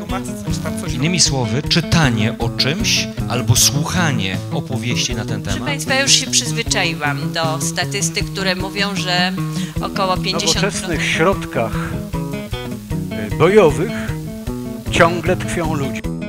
informatyce, czy tam coś. Innymi słowy, czytanie o czymś albo słuchanie opowieści na ten Proszę temat. Państwa, ja już się przyzwyczaiłam do statystyk, które mówią, że około 50%... W nowoczesnych środkach bojowych ciągle tkwią ludzie.